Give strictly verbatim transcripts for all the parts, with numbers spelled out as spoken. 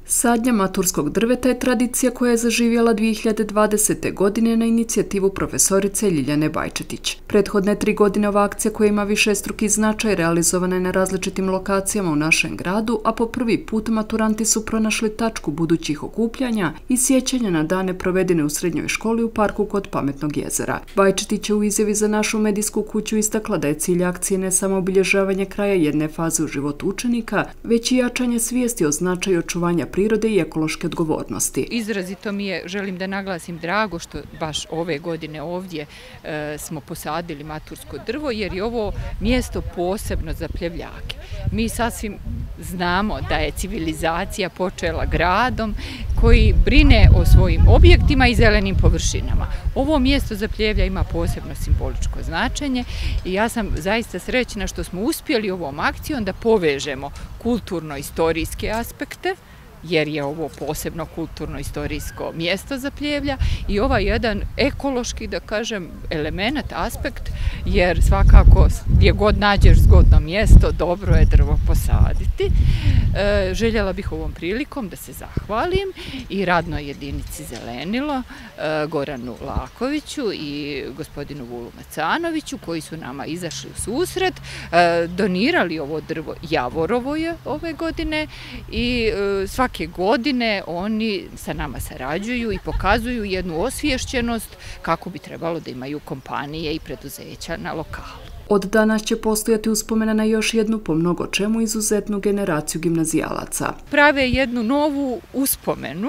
Sadnja maturskog drveta je tradicija koja je zaživjela dvije hiljade dvadesete. godine na inicijativu profesorice Ljiljane Bajčetić. Prethodne tri godine ova akcija koja ima višestruki značaj realizovana je na različitim lokacijama u našem gradu, a po prvi put maturanti su pronašli tačku budućih okupljanja i sjećanja na dane provedene u srednjoj školi u parku kod Pametnog jezera. Bajčetić je u izjavi za našu medijsku kuću istakla da je cilj akcije ne samo obilježavanje kraja jedne faze u životu učenika, već i jačanje svijesti o značaju očuvanja prirode i ekološke odgovornosti. Izrazito mi je, želim da naglasim, drago što baš ove godine ovdje e, smo posadili matursko drvo, jer je ovo mjesto posebno za Pljevljake. Mi sasvim znamo da je civilizacija počela gradom koji brine o svojim objektima i zelenim površinama. Ovo mjesto za Pljevlja ima posebno simboličko značenje i ja sam zaista srećna što smo uspjeli ovom akcijom da povežemo kulturno-istorijske aspekte, jer je ovo posebno kulturno-istorijsko mjesto za Pljevlja, i ovaj jedan ekološki, da kažem, element, aspekt, jer svakako gdje god nađeš zgodno mjesto, dobro je drvo posaditi. E, željela bih ovom prilikom da se zahvalim i radnoj jedinici Zelenilo, e, Goranu Lakoviću i gospodinu Vulu Macanoviću, koji su nama izašli u susret, e, donirali ovo drvo Javorovo je ove godine i e, svaki Svake godine oni sa nama sarađuju i pokazuju jednu osviješćenost kako bi trebalo da imaju kompanije i preduzeća na lokalu. Od danas će postojati uspomena na još jednu po mnogo čemu izuzetnu generaciju gimnazijalaca. Prave jednu novu uspomenu,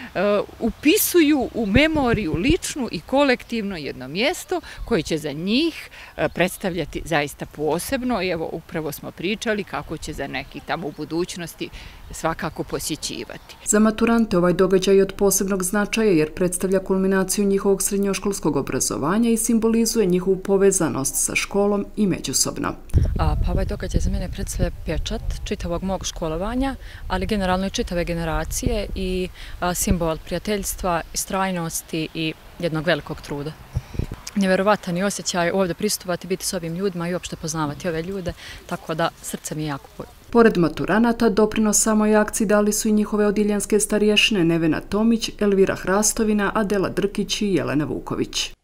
upisuju u memoriju ličnu i kolektivno jedno mjesto koje će za njih predstavljati zaista posebno. I evo, upravo smo pričali kako će za neki tamo u budućnosti svakako posjećivati. Za maturante ovaj događaj je od posebnog značaja jer predstavlja kulminaciju njihovog srednjoškolskog obrazovanja i simbolizuje njihovu povezanost sa školom i međusobno. A, pa ovaj događaj za mene predstavlja pečat čitavog mog školovanja, ali generalno i čitave generacije i a, simbol prijateljstva, istrajnosti i jednog velikog truda. Nevjerovatan je osjećaj ovdje pristupati, biti s ovim ljudima i uopšte poznavati ove ljude, tako da srce mi je jako puno. Pored maturanata, doprinos samoj akciji dali su i njihove odiljanske starješine Nevena Tomić, Elvira Hrastovina, Adela Drkić i Jelena Vuković.